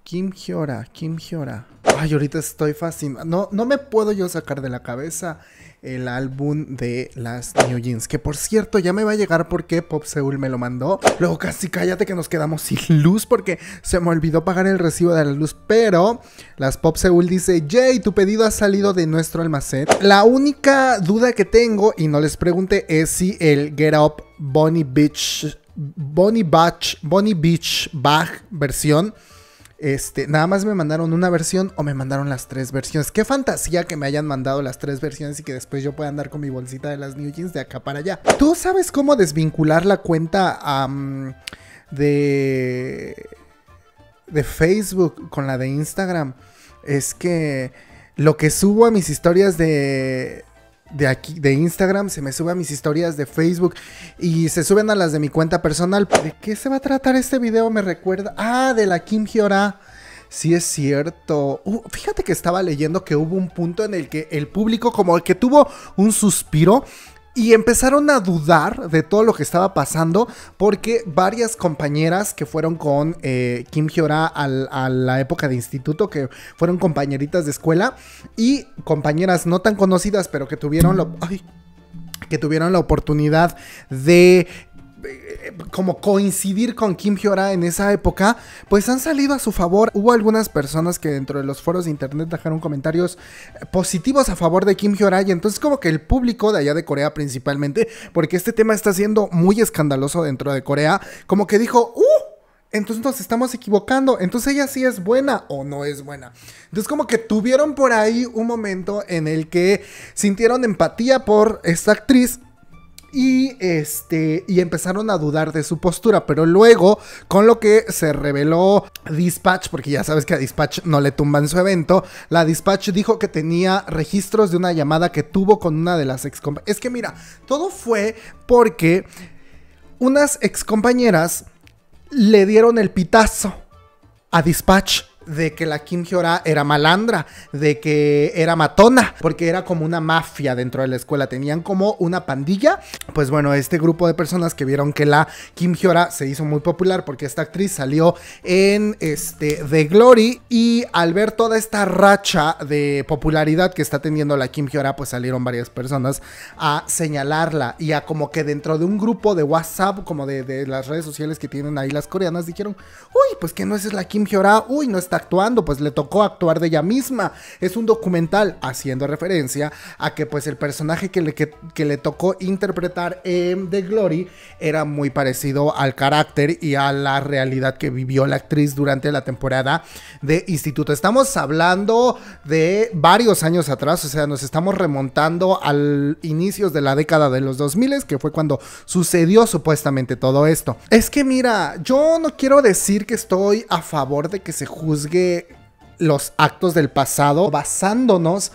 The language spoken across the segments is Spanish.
Kim Hyora, Kim Hyora. Ay, ahorita estoy fascinado. No me puedo yo sacar de la cabeza el álbum de las New Jeans. Que por cierto, ya me va a llegar porque Pop Seoul me lo mandó. Luego casi cállate que nos quedamos sin luz porque se me olvidó pagar el recibo de la luz. Pero las Pop Seoul dice: Jay, tu pedido ha salido de nuestro almacén. La única duda que tengo, y no les pregunté, es si el Get Up Bonnie Beach Bag versión, nada más me mandaron una versión o me mandaron las 3 versiones. Qué fantasía que me hayan mandado las 3 versiones y que después yo pueda andar con mi bolsita de las New Jeans de acá para allá. ¿Tú sabes cómo desvincular la cuenta de Facebook con la de Instagram? Es que lo que subo a mis historias de Instagram se me sube a mis historias de Facebook y se suben a las de mi cuenta personal. ¿De qué se va a tratar este video? Me recuerda. Ah, de la Kim Hyora. Sí, es cierto. Fíjate que estaba leyendo que hubo un punto en el que el público como que tuvo un suspiro y empezaron a dudar de todo lo que estaba pasando porque varias compañeras que fueron con Kim Hyora a la época de instituto, que fueron compañeritas de escuela y compañeras no tan conocidas, pero que tuvieron la oportunidad de como coincidir con Kim Hyora en esa época, pues han salido a su favor. Hubo algunas personas que dentro de los foros de internet dejaron comentarios positivos a favor de Kim Hyora, y entonces como que el público de allá de Corea principalmente, porque este tema está siendo muy escandaloso dentro de Corea, como que dijo, entonces nos estamos equivocando, entonces ella sí es buena o no es buena. Entonces como que tuvieron por ahí un momento en el que sintieron empatía por esta actriz y empezaron a dudar de su postura, pero luego con lo que se reveló Dispatch, porque ya sabes que a Dispatch no le tumban su evento, la Dispatch dijo que tenía registros de una llamada que tuvo con una de las excompañeras. Es que mira, todo fue porque unas excompañeras le dieron el pitazo a Dispatch de que la Kim Hyora era malandra, de que era matona, porque era como una mafia dentro de la escuela, tenían como una pandilla. Pues bueno, este grupo de personas que vieron que la Kim Hyora se hizo muy popular porque esta actriz salió en The Glory, y al ver toda esta racha de popularidad que está teniendo la Kim Hyora, pues salieron varias personas a señalarla y a como que dentro de un grupo de WhatsApp, como de las redes sociales que tienen ahí las coreanas, dijeron, uy, pues que no es la Kim Hyora, uy, no está actuando, pues le tocó actuar de ella misma. Es un documental haciendo referencia a que pues el personaje que le tocó interpretar en The Glory era muy parecido al carácter y a la realidad que vivió la actriz durante la temporada de instituto. Estamos hablando de varios años atrás, o sea, nos estamos remontando al inicios de la década de los 2000, que fue cuando sucedió supuestamente todo esto. Es que mira, yo no quiero decir que estoy a favor de que se juzgue los actos del pasado basándonos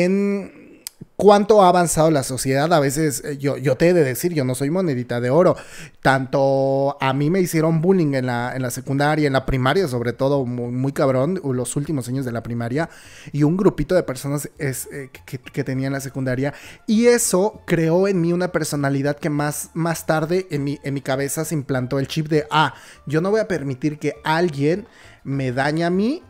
en cuánto ha avanzado la sociedad. A veces yo te he de decir, yo no soy monedita de oro. Tanto a mí me hicieron bullying en la secundaria, en la primaria sobre todo, muy, muy cabrón, los últimos años de la primaria, y un grupito de personas que tenía en la secundaria, y eso creó en mí una personalidad que más tarde en mi cabeza se implantó el chip de, yo no voy a permitir que alguien me dañe a mí.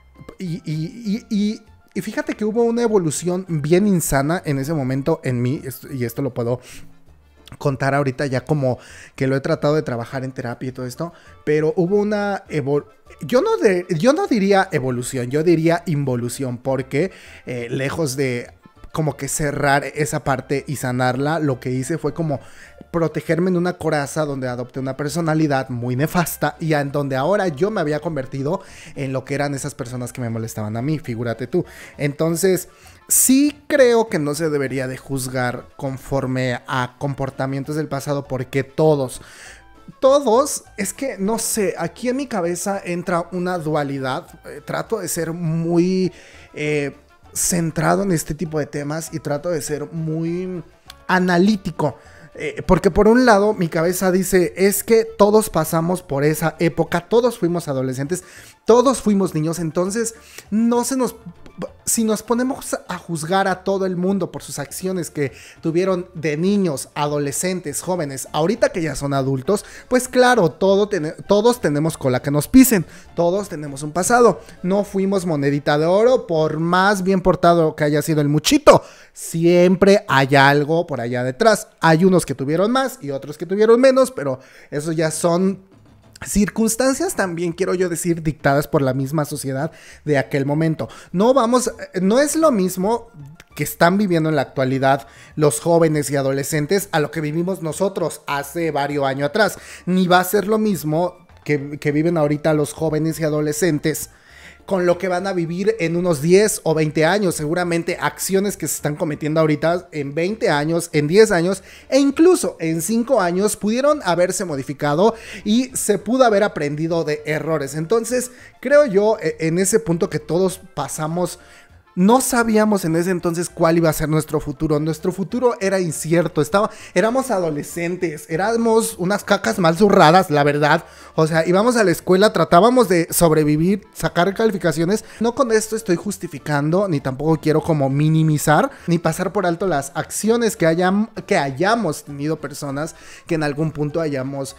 Y fíjate que hubo una evolución bien insana en ese momento en mí, y esto lo puedo contar ahorita ya como que lo he tratado de trabajar en terapia y todo esto, pero hubo una yo no diría evolución, yo diría involución, porque lejos de como que cerrar esa parte y sanarla, lo que hice fue como protegerme en una coraza donde adopté una personalidad muy nefasta, y en donde ahora yo me había convertido en lo que eran esas personas que me molestaban a mí, figúrate tú. Entonces sí creo que no se debería de juzgar conforme a comportamientos del pasado, porque todos, es que no sé, aquí en mi cabeza entra una dualidad. Trato de ser muy centrado en este tipo de temas y trato de ser muy analítico, porque por un lado mi cabeza dice, es que todos pasamos por esa época, todos fuimos adolescentes, todos fuimos niños, entonces no se nos si nos ponemos a juzgar a todo el mundo por sus acciones que tuvieron de niños, adolescentes, jóvenes, ahorita que ya son adultos, pues claro, todos tenemos cola que nos pisen, todos tenemos un pasado. No fuimos monedita de oro, por más bien portado que haya sido el muchito. Siempre hay algo por allá detrás. Hay unos que tuvieron más y otros que tuvieron menos, pero eso ya son circunstancias, también quiero yo decir, dictadas por la misma sociedad de aquel momento. No es lo mismo que están viviendo en la actualidad los jóvenes y adolescentes a lo que vivimos nosotros hace varios años atrás, ni va a ser lo mismo que viven ahorita los jóvenes y adolescentes con lo que van a vivir en unos 10 o 20 años. Seguramente acciones que se están cometiendo ahorita en 20 años, en 10 años e incluso en 5 años pudieron haberse modificado y se pudo haber aprendido de errores. Entonces, creo yo en ese punto que todos pasamos. No sabíamos en ese entonces cuál iba a ser nuestro futuro. Nuestro futuro era incierto. Éramos adolescentes. Éramos unas cacas mal zurradas, la verdad. O sea, íbamos a la escuela, tratábamos de sobrevivir, sacar calificaciones. No con esto estoy justificando, ni tampoco quiero como minimizar, ni pasar por alto las acciones que hayamos tenido personas que en algún punto hayamos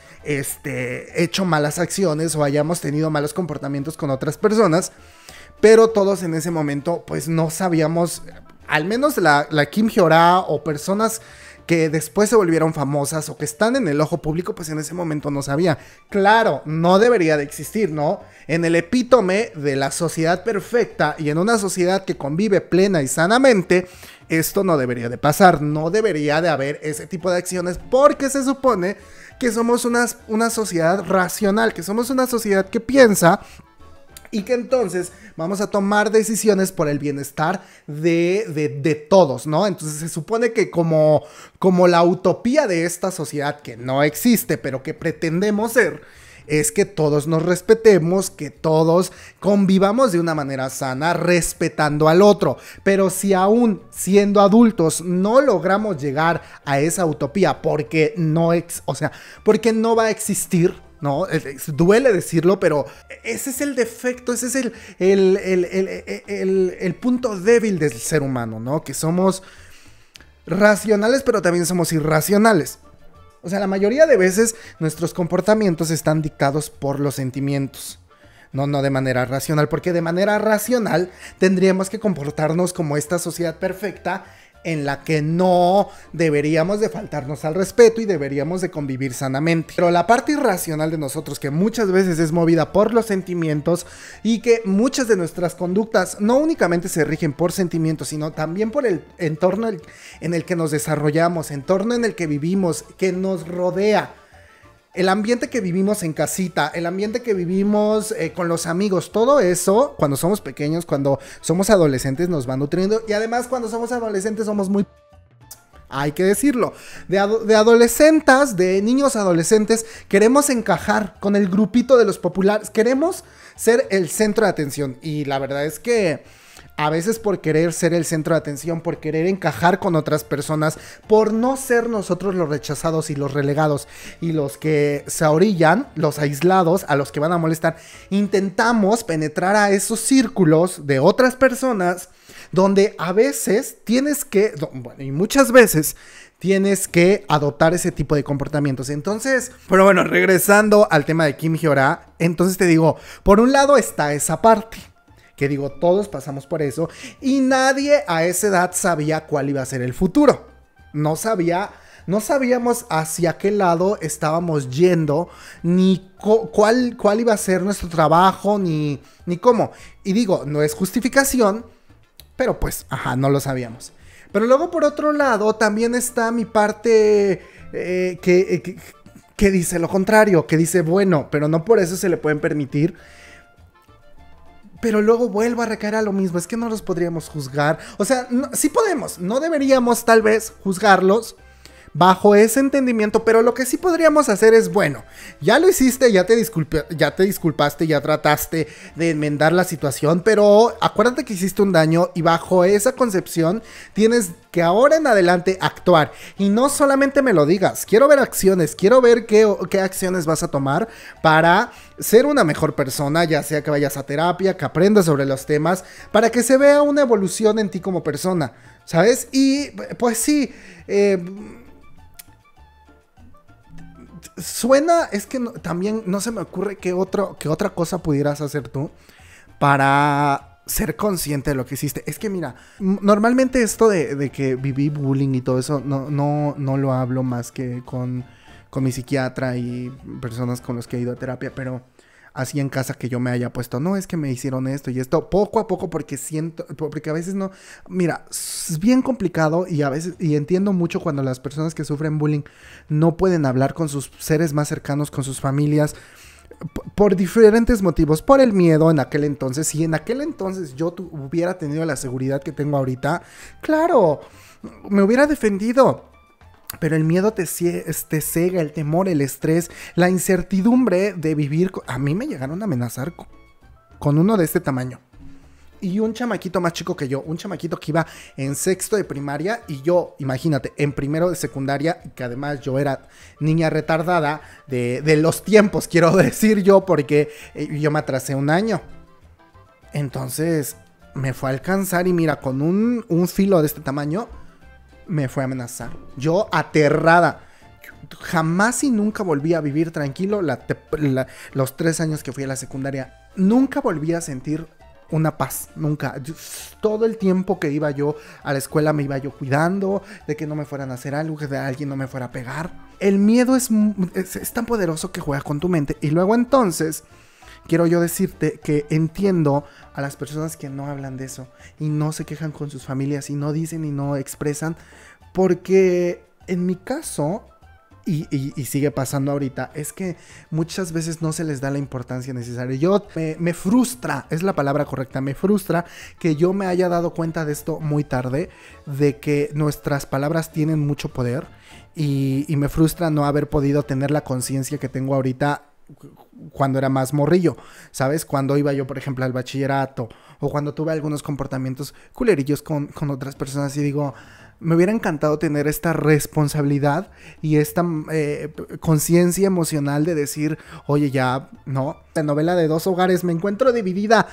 hecho malas acciones o hayamos tenido malos comportamientos con otras personas. Pero todos en ese momento pues no sabíamos, al menos la Kim Hyo-ra o personas que después se volvieron famosas o que están en el ojo público, pues en ese momento no sabía. Claro, no debería de existir, ¿no? En el epítome de la sociedad perfecta y en una sociedad que convive plena y sanamente, esto no debería de pasar, no debería de haber ese tipo de acciones porque se supone que somos una sociedad racional, que somos una sociedad que piensa y que entonces vamos a tomar decisiones por el bienestar de todos, ¿no? Entonces se supone que como la utopía de esta sociedad que no existe, pero que pretendemos ser, es que todos nos respetemos, que todos convivamos de una manera sana, respetando al otro. Pero si aún siendo adultos no logramos llegar a esa utopía porque porque no va a existir, ¿no? Duele decirlo, pero ese es el defecto, ese es el punto débil del ser humano, ¿no? Que somos racionales, pero también somos irracionales. O sea, la mayoría de veces nuestros comportamientos están dictados por los sentimientos. No de manera racional, porque de manera racional tendríamos que comportarnos como esta sociedad perfecta en la que no deberíamos de faltarnos al respeto y deberíamos de convivir sanamente. Pero la parte irracional de nosotros, que muchas veces es movida por los sentimientos y que muchas de nuestras conductas no únicamente se rigen por sentimientos, sino también por el entorno en el que nos desarrollamos, entorno en el que vivimos, que nos rodea. El ambiente que vivimos en casita, el ambiente que vivimos con los amigos, todo eso, cuando somos pequeños, cuando somos adolescentes, nos va nutriendo. Y además, cuando somos adolescentes, somos muy... Hay que decirlo. De adolescentes, de niños adolescentes, queremos encajar con el grupito de los populares. Queremos ser el centro de atención. Y la verdad es que a veces por querer ser el centro de atención, por querer encajar con otras personas, por no ser nosotros los rechazados y los relegados y los que se orillan, los aislados, a los que van a molestar, intentamos penetrar a esos círculos de otras personas donde a veces y muchas veces tienes que adoptar ese tipo de comportamientos. Entonces, pero bueno, regresando al tema de Kim Hyo-ra, entonces te digo, por un lado está esa parte, que digo, todos pasamos por eso y nadie a esa edad sabía cuál iba a ser el futuro. No sabíamos hacia qué lado estábamos yendo, ni cuál iba a ser nuestro trabajo, ni cómo. Y digo, no es justificación, pero pues, no lo sabíamos. Pero luego por otro lado también está mi parte que dice lo contrario, que dice, bueno, pero no por eso se le pueden permitir. Pero luego vuelvo a recaer a lo mismo, es que no los podríamos juzgar. O sea, sí podemos, no deberíamos tal vez juzgarlos, bajo ese entendimiento, pero lo que sí podríamos hacer es, bueno, ya lo hiciste, ya te disculpaste, ya trataste de enmendar la situación, pero acuérdate que hiciste un daño y bajo esa concepción tienes que ahora en adelante actuar. Y no solamente me lo digas, quiero ver acciones, quiero ver qué acciones vas a tomar para ser una mejor persona, ya sea que vayas a terapia, que aprendas sobre los temas, para que se vea una evolución en ti como persona, ¿sabes? Y pues sí, suena, es que no, también no se me ocurre qué otra cosa pudieras hacer tú para ser consciente de lo que hiciste. Es que mira, normalmente esto de que viví bullying y todo eso, no lo hablo más que con mi psiquiatra y personas con los que he ido a terapia, pero así en casa que yo me haya puesto, no, es que me hicieron esto y esto, poco a poco, porque a veces no, mira, es bien complicado y a veces, y entiendo mucho cuando las personas que sufren bullying no pueden hablar con sus seres más cercanos, con sus familias, por diferentes motivos, por el miedo en aquel entonces. Si en aquel entonces yo hubiera tenido la seguridad que tengo ahorita, claro, me hubiera defendido. Pero el miedo te cega, el temor, el estrés, la incertidumbre de vivir. A mí me llegaron a amenazar con uno de este tamaño. Y un chamaquito más chico que yo, un chamaquito que iba en sexto de primaria y yo, imagínate, en primero de secundaria, y que además yo era niña retardada de los tiempos, quiero decir yo, porque yo me atrasé un año. Entonces me fue a alcanzar y mira, con un filo de este tamaño me fue a amenazar. Yo aterrada. Jamás y nunca volví a vivir tranquilo los 3 años que fui a la secundaria. Nunca volví a sentir una paz, nunca. Todo el tiempo que iba yo a la escuela me iba yo cuidando de que no me fueran a hacer algo, que de alguien no me fuera a pegar. El miedo es tan poderoso que juega con tu mente. Y luego entonces quiero yo decirte que entiendo a las personas que no hablan de eso y no se quejan con sus familias y no dicen y no expresan, porque en mi caso, y sigue pasando ahorita, es que muchas veces no se les da la importancia necesaria. Me frustra, es la palabra correcta, me frustra que yo me haya dado cuenta de esto muy tarde, de que nuestras palabras tienen mucho poder, y me frustra no haber podido tener la conciencia que tengo ahorita cuando era más morrillo, ¿sabes? Cuando iba yo, por ejemplo, al bachillerato, o cuando tuve algunos comportamientos culerillos con otras personas, y digo, me hubiera encantado tener esta responsabilidad y esta conciencia emocional de decir, oye, ya, no, la novela de 2 hogares, me encuentro dividida.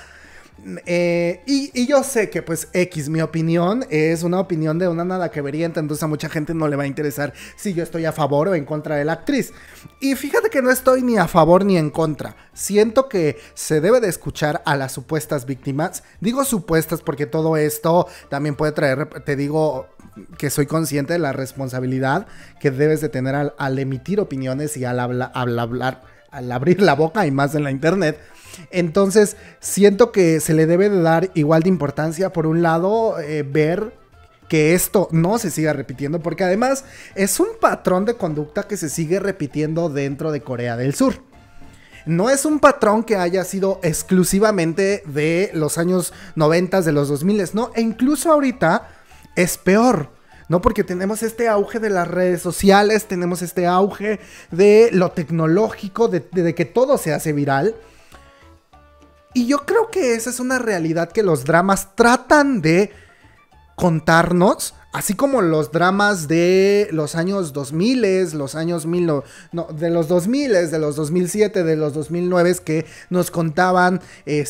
Y yo sé que pues mi opinión es una opinión de una nada que vería, entonces a mucha gente no le va a interesar si yo estoy a favor o en contra de la actriz. Y fíjate que no estoy ni a favor ni en contra. Siento que se debe de escuchar a las supuestas víctimas. Digo supuestas porque todo esto también puede traer, te digo que soy consciente de la responsabilidad que debes de tener al emitir opiniones y al hablar, al abrir la boca, y más en la internet. Entonces siento que se le debe de dar igual de importancia. Por un lado, ver que esto no se siga repitiendo, porque además es un patrón de conducta que se sigue repitiendo dentro de Corea del Sur. No es un patrón que haya sido exclusivamente de los años 90, de los 2000, no, e incluso ahorita es peor, ¿no? Porque tenemos este auge de las redes sociales, tenemos este auge de lo tecnológico, de que todo se hace viral. Y yo creo que esa es una realidad que los dramas tratan de contarnos, así como los dramas de los años 2000, los años de los 2000, de los 2007, de los 2009, que nos contaban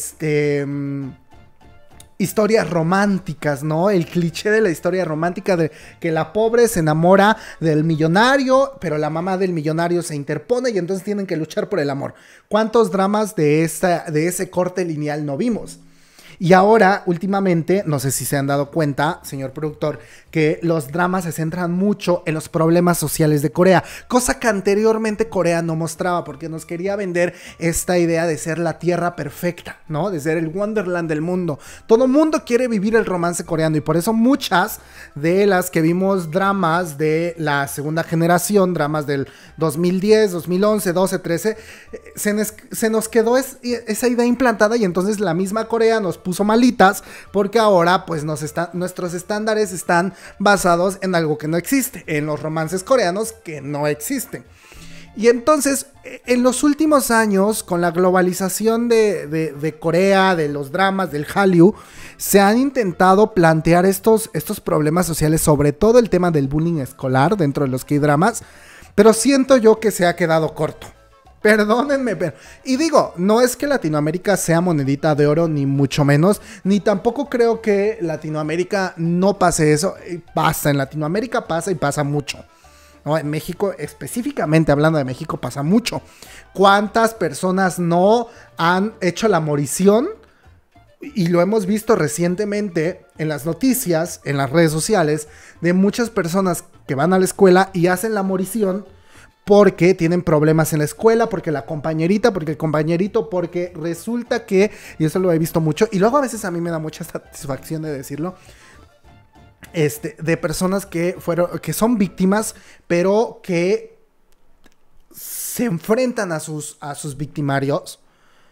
historias románticas, ¿no? El cliché de la historia romántica de que la pobre se enamora del millonario, pero la mamá del millonario se interpone y entonces tienen que luchar por el amor. ¿Cuántos dramas de ese corte lineal no vimos? Y ahora, últimamente, no sé si se han dado cuenta, señor productor, que los dramas se centran mucho en los problemas sociales de Corea, cosa que anteriormente Corea no mostraba, porque nos quería vender esta idea de ser la tierra perfecta, ¿no? De ser el Wonderland del mundo. Todo mundo quiere vivir el romance coreano, y por eso muchas de las que vimos dramas de la segunda generación, dramas del 2010, 2011, 12, 13, se nos quedó esa idea implantada, y entonces la misma Corea nos puso puso malitas, porque ahora pues nuestros estándares están basados en algo que no existe, en los romances coreanos que no existen. Y entonces, en los últimos años, con la globalización de Corea, de los dramas, del Hallyu, se han intentado plantear estos problemas sociales, sobre todo el tema del bullying escolar dentro de los K-dramas, pero siento yo que se ha quedado corto. Perdónenme, pero... Y digo, no es que Latinoamérica sea monedita de oro, ni mucho menos, ni tampoco creo que Latinoamérica no pase eso. Pasa, en Latinoamérica pasa y pasa mucho. ¿No? En México, específicamente hablando de México, pasa mucho. ¿Cuántas personas no han hecho la morición? Y lo hemos visto recientemente en las noticias, en las redes sociales, de muchas personas que van a la escuela y hacen la morición porque tienen problemas en la escuela, porque la compañerita, porque el compañerito, porque resulta que, y eso lo he visto mucho, y luego a veces a mí me da mucha satisfacción de decirlo, de personas que son víctimas, pero que se enfrentan a sus victimarios.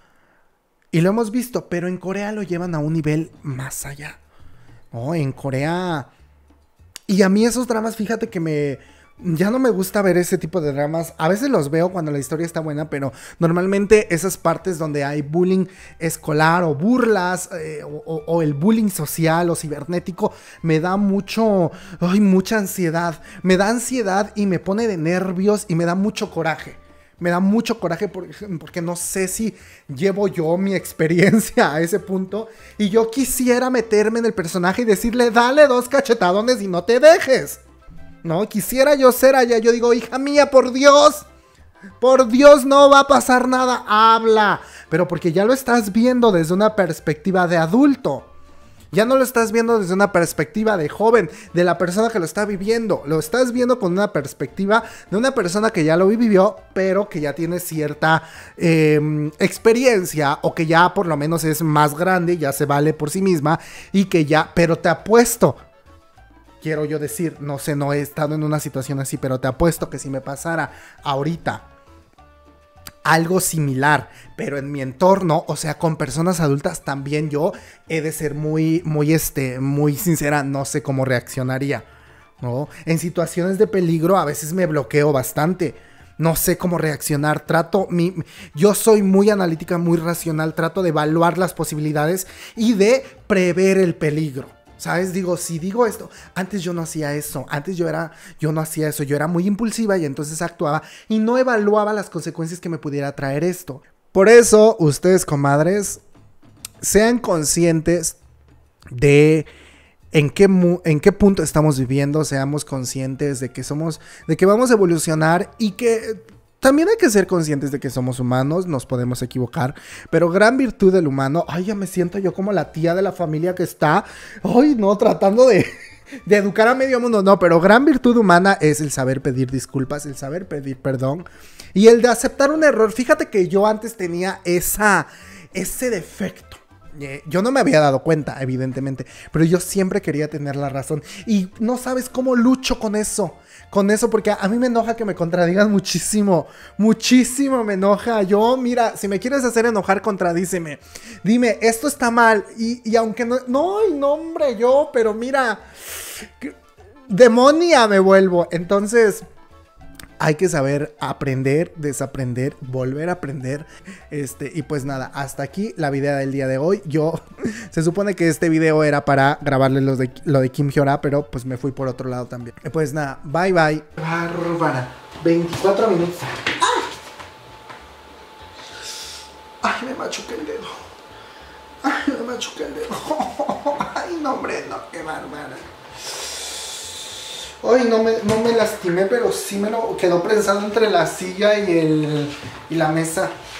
Y lo hemos visto, pero en Corea lo llevan a un nivel más allá. ¿No? En Corea... Y a mí esos dramas, fíjate que ya no me gusta ver ese tipo de dramas. A veces los veo cuando la historia está buena, pero normalmente esas partes donde hay bullying escolar o burlas o el bullying social o cibernético me da mucha ansiedad. Me da ansiedad y me pone de nervios y me da mucho coraje. Me da mucho coraje porque no sé si llevo yo mi experiencia a ese punto. Y yo quisiera meterme en el personaje y decirle, dale 2 cachetadones y no te dejes. No, quisiera yo ser allá. Yo digo, hija mía, por Dios no va a pasar nada, habla. Pero porque ya lo estás viendo desde una perspectiva de adulto. Ya no lo estás viendo desde una perspectiva de joven, de la persona que lo está viviendo. Lo estás viendo con una perspectiva de una persona que ya lo vivió, pero que ya tiene cierta experiencia, o que ya por lo menos es más grande, ya se vale por sí misma, y que ya, pero te apuesto, quiero yo decir, no sé, no he estado en una situación así, pero te apuesto que si me pasara ahorita algo similar, pero en mi entorno, o sea, con personas adultas, también yo he de ser muy sincera, no sé cómo reaccionaría, ¿no? En situaciones de peligro a veces me bloqueo bastante, no sé cómo reaccionar, yo soy muy analítica, muy racional, trato de evaluar las posibilidades y de prever el peligro. ¿Sabes? Digo, si digo esto, antes yo no hacía eso, yo no hacía eso, yo era muy impulsiva y entonces actuaba y no evaluaba las consecuencias que me pudiera traer esto. Por eso, ustedes, comadres, sean conscientes de en qué punto estamos viviendo, seamos conscientes de que vamos a evolucionar y que también hay que ser conscientes de que somos humanos, nos podemos equivocar, pero gran virtud del humano, ay, ya me siento yo como la tía de la familia que está, ay, no, tratando de educar a medio mundo, no, pero gran virtud humana es el saber pedir disculpas, el saber pedir perdón y el de aceptar un error. Fíjate que yo antes tenía ese defecto. Yo no me había dado cuenta, evidentemente, pero yo siempre quería tener la razón y no sabes cómo lucho con eso, porque a mí me enoja que me contradigan muchísimo me enoja. Yo, mira, si me quieres hacer enojar, contradíceme, dime, esto está mal y aunque no, hombre, pero mira, demonia me vuelvo. Entonces hay que saber aprender, desaprender, volver a aprender. Y pues nada, hasta aquí la video del día de hoy. Se supone que este video era para grabarles lo de Kim Hyora, pero pues me fui por otro lado también. Pues nada, bye bye. Bárbara, 24 minutos. Ay, me machuqué el dedo. Ay, no, hombre, no, qué bárbara. Ay, no me lastimé, pero sí me lo quedó prensado entre la silla y la mesa.